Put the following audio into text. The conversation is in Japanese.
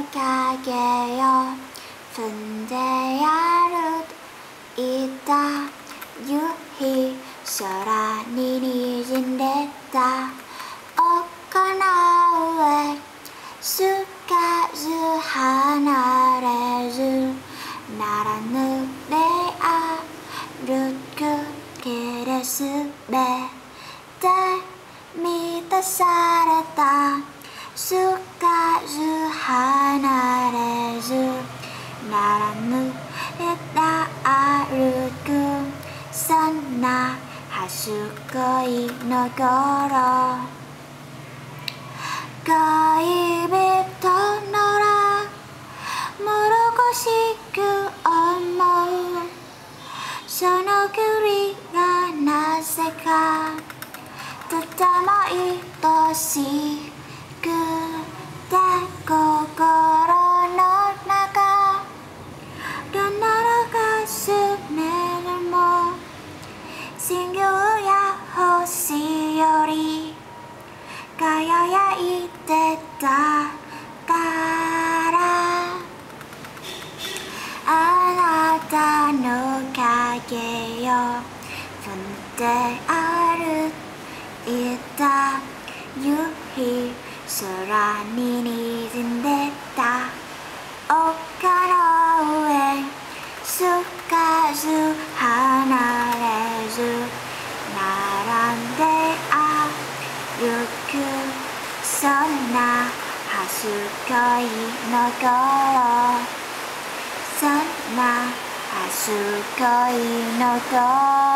影を踏んで歩いた夕日、空に滲んでた丘の上、つかず離れず並んで歩くけれすべて満たされた、つかず離れず並んで歩く、そんな初恋の頃、恋人ならもろしく思う、その距離がなぜかとても愛しくて、心の中どんなのかすめるも星雲や星より輝いてたから、あなたの影を踏んで歩いた夕日、空に滲んでた丘の上、つかず離れず並んで歩く、そんな初恋の頃、そんな初恋の頃。